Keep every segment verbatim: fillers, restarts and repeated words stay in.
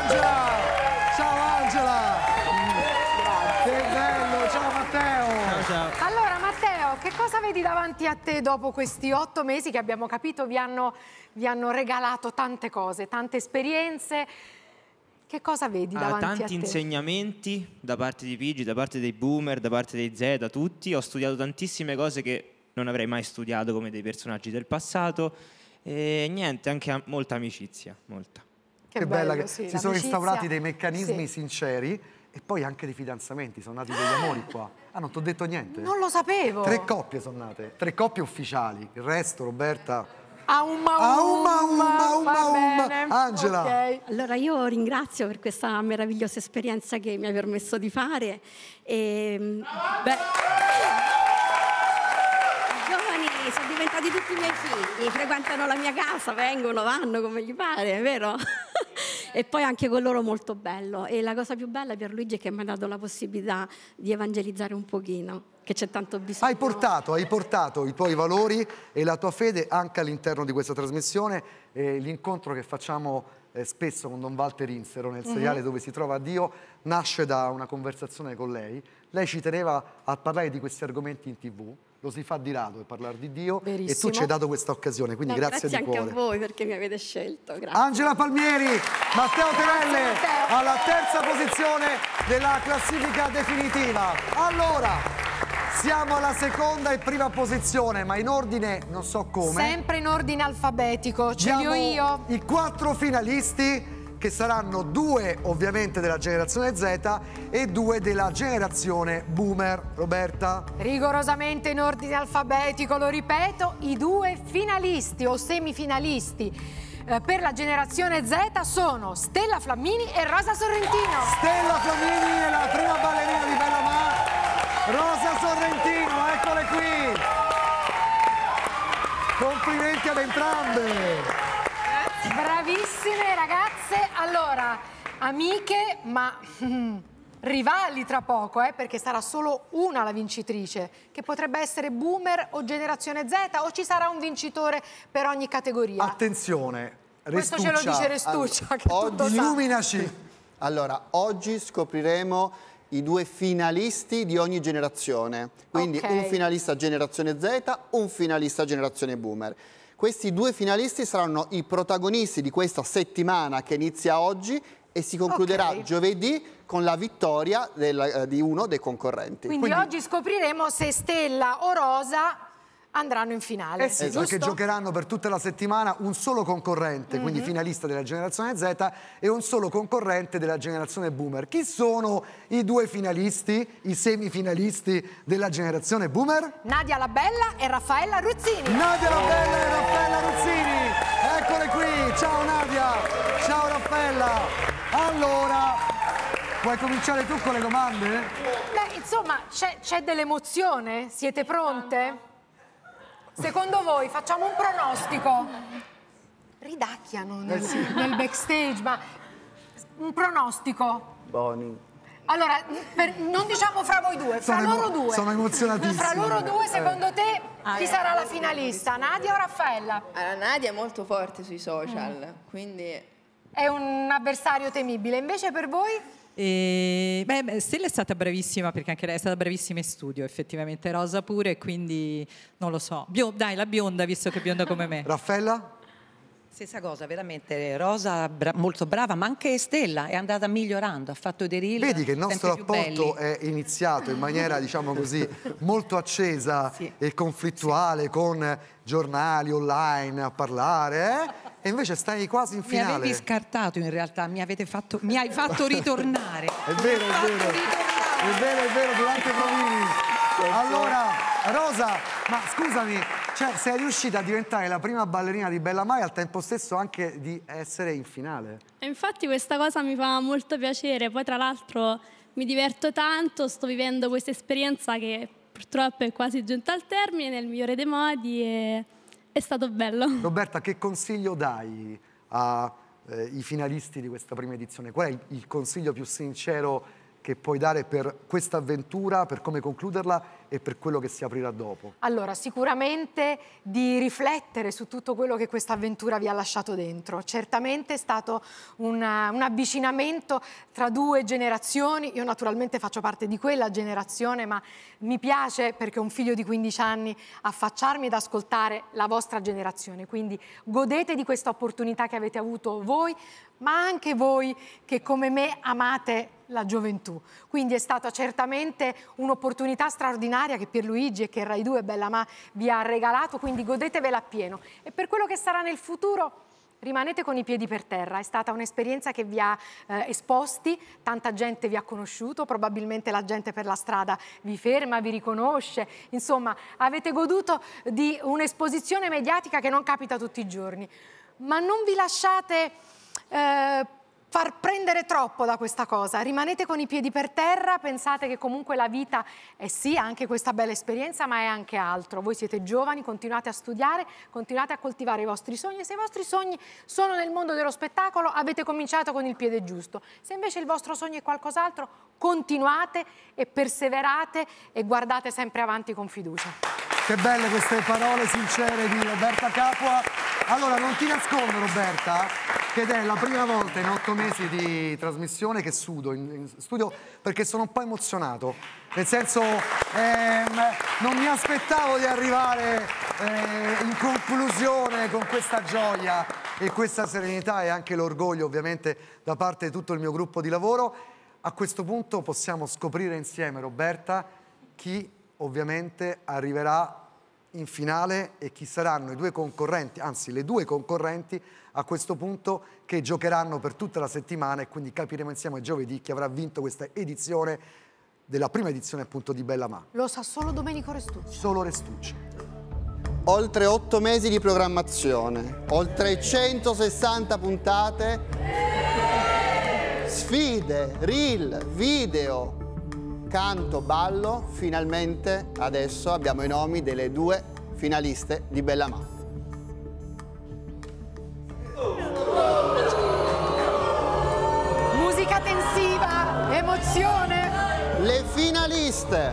Angela! Ciao Angela! Che bello, ciao Matteo! Ciao, ciao. Allora Matteo, che cosa vedi davanti a te dopo questi otto mesi che abbiamo capito vi hanno, vi hanno regalato tante cose, tante esperienze? Che cosa vedi davanti Ah, a te? tanti insegnamenti da parte di Pigi, da parte dei boomer, da parte dei Z, da tutti. Ho studiato tantissime cose che non avrei mai studiato, come dei personaggi del passato. E niente, anche molta amicizia, molta. Che, Che bella bello, che sì, si sono l'amicizia. instaurati dei meccanismi Sì. sinceri e poi anche dei fidanzamenti, sono nati degli amori qua. Ah, non ti ho detto niente? Non lo sapevo. Tre coppie sono nate, tre coppie ufficiali. Il resto, Roberta... Aumma, Aumma, umma, umma, va umma. bene. Angela. Ok. Allora io ringrazio per questa meravigliosa esperienza che mi ha permesso di fare. E, beh, i giovani sono diventati tutti i miei figli, frequentano la mia casa, vengono, vanno come gli pare, è vero? E poi anche con loro molto bello. E la cosa più bella, Pierluigi, è che mi ha dato la possibilità di evangelizzare un pochino, che c'è tanto bisogno. Hai portato, hai portato i tuoi valori e la tua fede anche all'interno di questa trasmissione. Eh, l'incontro che facciamo eh, spesso con Don Walter Insero nel seriale mm-hmm. Dove si trova Dio nasce da una conversazione con lei. Lei ci teneva a parlare di questi argomenti in tv. Lo si fa di rado per parlare di Dio. Verissimo. E tu ci hai dato questa occasione, quindi No, grazie, grazie di anche cuore. a voi perché mi avete scelto. Grazie. Angela Palmieri, Matteo Terelle Matteo. alla terza posizione della classifica definitiva. Allora, siamo alla seconda e prima posizione, ma in ordine non so come. Sempre in ordine alfabetico, ce li ho io. I quattro finalisti, che saranno due ovviamente della generazione Z e due della generazione Boomer. Roberta? Rigorosamente in ordine alfabetico, lo ripeto, i due finalisti o semifinalisti eh, per la generazione Z sono Stella Flammini e Rosa Sorrentino. Stella Flammini è la prima ballerina di Bella Ma. Rosa Sorrentino, eccole qui. Complimenti ad entrambe. Bravissime ragazze, allora, amiche, ma mm, rivali tra poco, eh, perché sarà solo una la vincitrice, che potrebbe essere Boomer o Generazione Z, o ci sarà un vincitore per ogni categoria. Attenzione, Questo Restuccia. ce lo dice Restuccia, Allora, che tutto oggi- sa. Illuminaci. Allora, oggi scopriremo i due finalisti di ogni generazione. Quindi Ok. un finalista generazione Z, un finalista generazione Boomer. Questi due finalisti saranno i protagonisti di questa settimana che inizia oggi e si concluderà Ok. giovedì con la vittoria del, eh, di uno dei concorrenti. Quindi, Quindi- oggi scopriremo se Stella o Rosa andranno in finale. Eh sì, giusto? perché giocheranno per tutta la settimana un solo concorrente, Mm-hmm. quindi finalista della generazione Z, e un solo concorrente della generazione Boomer. Chi sono i due finalisti, i semifinalisti della generazione Boomer? Nadia La Bella e Raffaella Ruzzini. Nadia La Bella e Raffaella Ruzzini. Eccole qui. Ciao Nadia. Ciao Raffaella. Allora, vuoi cominciare tu con le domande? Beh, insomma, c'è dell'emozione? Siete pronte? Secondo voi facciamo un pronostico? Ridacchiano nel, nel backstage, ma un pronostico? Boni. Allora, per- non diciamo fra voi due, fra Sono emo- loro due. sono emozionatissimi. Fra loro due, secondo te, chi eh. sarà la finalista? Nadia o Raffaella? Allora, Nadia è molto forte sui social, quindi È un avversario temibile. Invece per voi? E, beh, beh, Stella è stata bravissima perché anche lei è stata bravissima in studio, effettivamente. Rosa pure, quindi non lo so. Bio- dai, la bionda, visto che è bionda come me. Raffaella? Stessa cosa, veramente. Rosa bra- molto brava, ma anche Stella è andata migliorando, ha fatto dei reel Vedi che il nostro sempre più rapporto belli. è iniziato in maniera, diciamo così, molto accesa Sì. e conflittuale, con giornali online a parlare, eh? E invece stai quasi in Mi finale. avevi scartato in realtà, mi, avete fatto, mi hai fatto ritornare. È vero, è vero, è vero, è vero, durante i provini. Allora, Rosa, ma scusami, cioè sei riuscita a diventare la prima ballerina di Bella Mai e al tempo stesso anche di essere in finale. E infatti questa cosa mi fa molto piacere, poi tra l'altro mi diverto tanto, sto vivendo questa esperienza che purtroppo è quasi giunta al termine nel migliore dei modi e è stato bello. Roberta, che consiglio dai ai finalisti di questa prima edizione? Qual è il, il consiglio più sincero che puoi dare per questa avventura, per come concluderla e per quello che si aprirà dopo? Allora, sicuramente di riflettere su tutto quello che questa avventura vi ha lasciato dentro. Certamente è stato un, un avvicinamento tra due generazioni. Io naturalmente faccio parte di quella generazione, ma mi piace, perché ho un figlio di quindici anni, affacciarmi ed ascoltare la vostra generazione. Quindi godete di questa opportunità che avete avuto voi, ma anche voi che come me amate la gioventù. Quindi è stata certamente un'opportunità straordinaria che Pierluigi e che Rai due Bella Ma vi ha regalato, quindi godetevela appieno. E per quello che sarà nel futuro, rimanete con i piedi per terra. È stata un'esperienza che vi ha eh, esposti, tanta gente vi ha conosciuto, probabilmente la gente per la strada vi ferma, vi riconosce, insomma avete goduto di un'esposizione mediatica che non capita tutti i giorni. Ma non vi lasciate Eh, far prendere troppo da questa cosa, rimanete con i piedi per terra, pensate che comunque la vita è sì anche questa bella esperienza, ma è anche altro. Voi siete giovani, continuate a studiare, continuate a coltivare i vostri sogni, e se i vostri sogni sono nel mondo dello spettacolo avete cominciato con il piede giusto. Se invece il vostro sogno è qualcos'altro, continuate e perseverate e guardate sempre avanti con fiducia. Che belle queste parole sincere di Roberta Capua. Allora, non ti nascondo, Roberta, che è la prima volta in otto mesi di trasmissione che sudo in, in studio, perché sono un po' emozionato. Nel senso, ehm, non mi aspettavo di arrivare eh, in conclusione con questa gioia e questa serenità, e anche l'orgoglio ovviamente da parte di tutto il mio gruppo di lavoro. A questo punto possiamo scoprire insieme, Roberta, chi ovviamente arriverà in finale e chi saranno i due concorrenti, anzi le due concorrenti a questo punto, che giocheranno per tutta la settimana, e quindi capiremo insieme giovedì chi avrà vinto questa edizione, della prima edizione appunto di Bella Ma. Lo sa solo Domenico Restucci. Solo Restucci. Oltre otto mesi di programmazione, oltre centosessanta puntate, sfide, reel, video, canto, ballo. Finalmente adesso abbiamo i nomi delle due finaliste di Bella Ma. Musica tensiva, emozione. Le finaliste.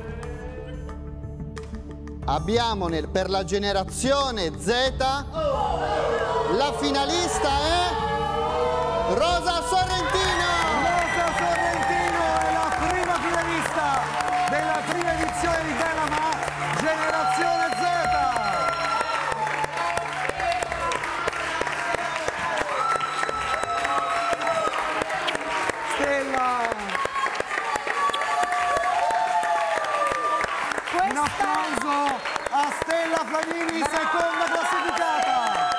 Abbiamo nel, per la generazione Z, la finalista è Rosa Sorrentino. Rosa Sorrentino è la prima finalista della prima edizione di Bella Ma, generazione Z. Stella. Questa... Un applauso a Stella Flamini, seconda classificata.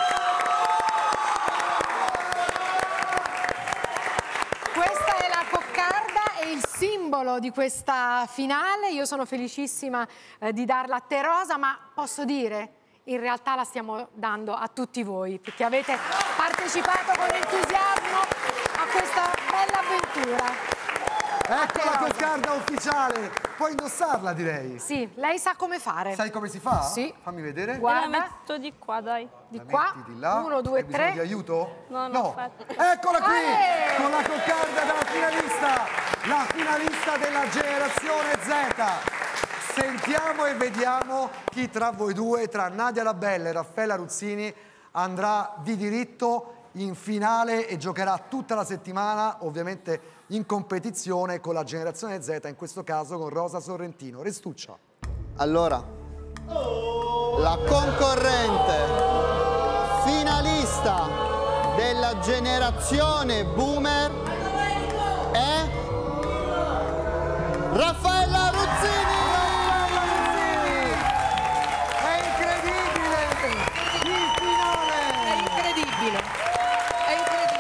Questa è la coccarda e il simbolo di questa finale. Io sono felicissima eh, di darla a te, Rosa, ma posso dire, in realtà la stiamo dando a tutti voi, perché avete partecipato con entusiasmo a questa bella avventura. Ecco la coccarda ufficiale, puoi indossarla, direi. Sì, lei sa come fare. Sai come si fa? Sì. Fammi vedere. Guarda. La metto di qua, dai. Di La qua, metti di là. uno, due, Hai bisogno tre. di aiuto? No, no, no. aspetta. Eccola qui, Ale! con la coccarda della finalista, la finalista della generazione Z. Sentiamo e vediamo chi tra voi due, tra Nadia Labella e Raffaella Ruzzini, andrà di diritto in finale e giocherà tutta la settimana, ovviamente in competizione con la generazione Z, in questo caso con Rosa Sorrentino. Restuccia. Allora, la concorrente finalista della generazione Boomer è Raffaella Ruzzini. Raffaella Ruzzini! È incredibile! Il finale! È incredibile, è incredibile.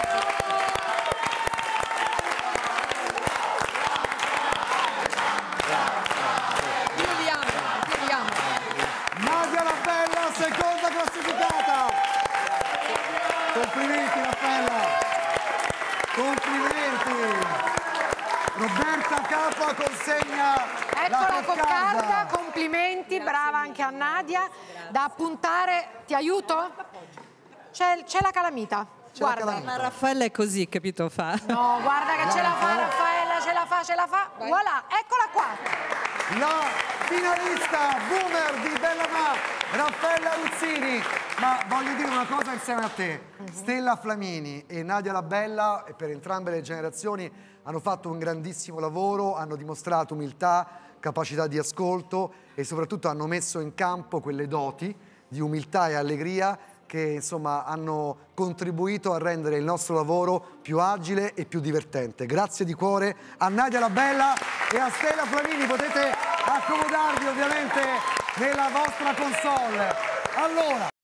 Chiudiamo, chiudiamo. Nadia Labella, seconda classificata! Complimenti, Raffaella! Complimenti! Roberta Capua consegna Ecco la la coccarda. coccarda, complimenti, brava anche a Nadia. Da appuntare, ti aiuto? C'è c'è la calamita, C'è la guarda. calamita. Ma Raffaella è così, capito? Fa. No, guarda che ce la fa Raffaella, ce ce la fa, ce la fa. Vai. Voilà, eccola qua. La finalista boomer di Bellamà, Raffaella Ruzzini. Ma voglio dire una cosa insieme a te. Stella Flamini e Nadia La Bella, per entrambe le generazioni, hanno fatto un grandissimo lavoro, hanno dimostrato umiltà, capacità di ascolto e soprattutto hanno messo in campo quelle doti di umiltà e allegria che insomma hanno contribuito a rendere il nostro lavoro più agile e più divertente. Grazie di cuore a Nadia La Bella e a Stella Flamini. Potete accomodarvi ovviamente nella vostra console. Allora